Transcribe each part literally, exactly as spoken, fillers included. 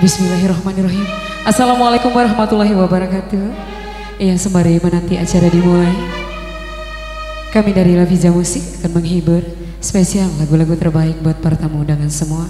Bismillahirrahmanirrahim. Assalamualaikum warahmatullahi wabarakatuh. Iya, sembari menanti acara dimulai, kami dari Laviza Musik akan menghibur spesial lagu-lagu terbaik buat para tamu undangan semua.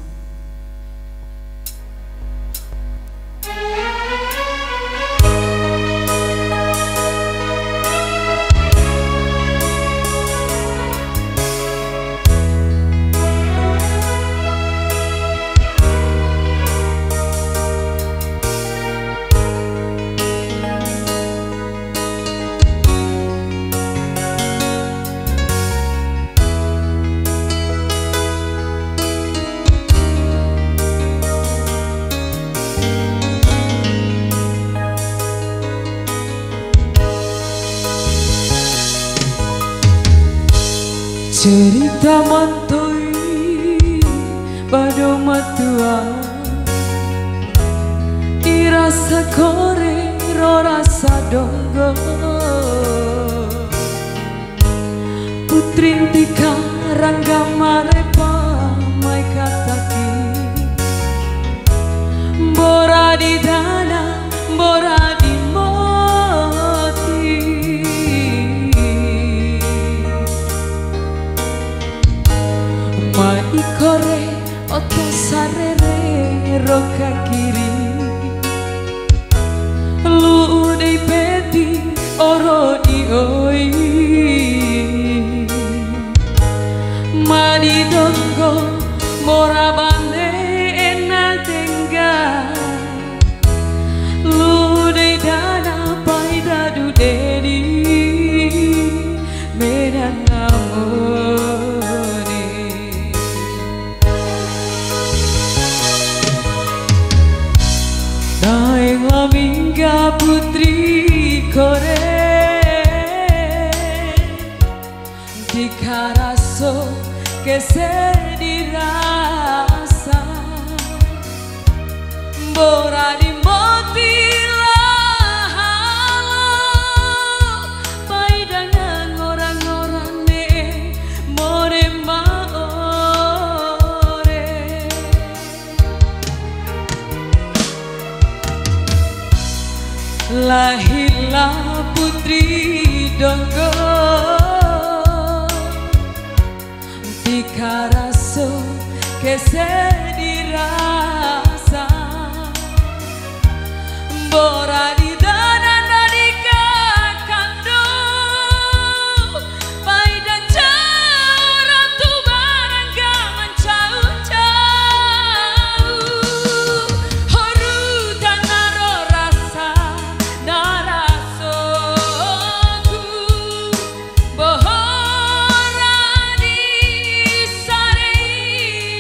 Cerita mantoi pada matua irasa kore ro rasa donggo putri tika rangga marepa mai kataki bora di dana bora di moti mai kore oto sarere roka kiri lu dei peti oro di oi mani donggo mora bande ena tengga lu dei dana pai dadu dedi medan namone daeng lamingga putri kore dikaraso kese dirasa bora di moti lahalo pai dengan orang-orang ne more maore lahirlah putri donggo dikaraso kese dirasa bora di dana nadika kando pai dan cara tu barang gaman jauh-jauh horu dan naro rasa narasoku bohora di sarei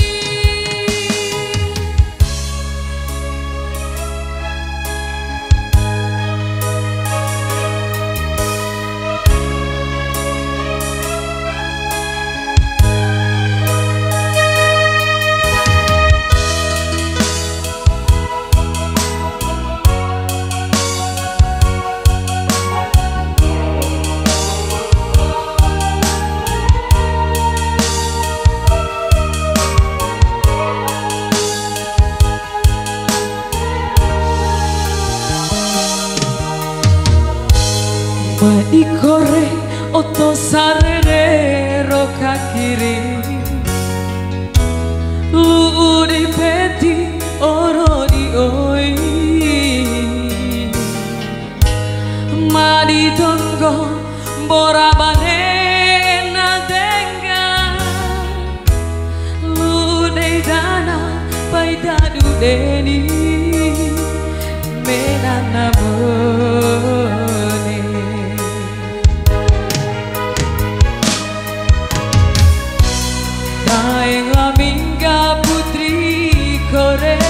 Madi kore oto sarere roka kiri lu di peti oro di oi madi tonggo bora bane na denga lu dei dana pai dadu deni menana mone daeng lamingga putri kore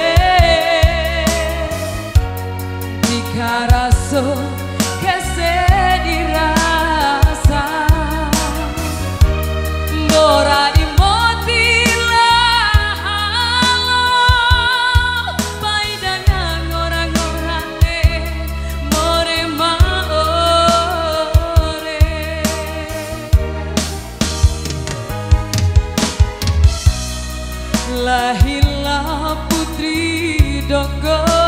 dikaraso kese dirasa bora di moti lahalo pai dengan orang-orang ne more maore lahirlah putri putri Donggo.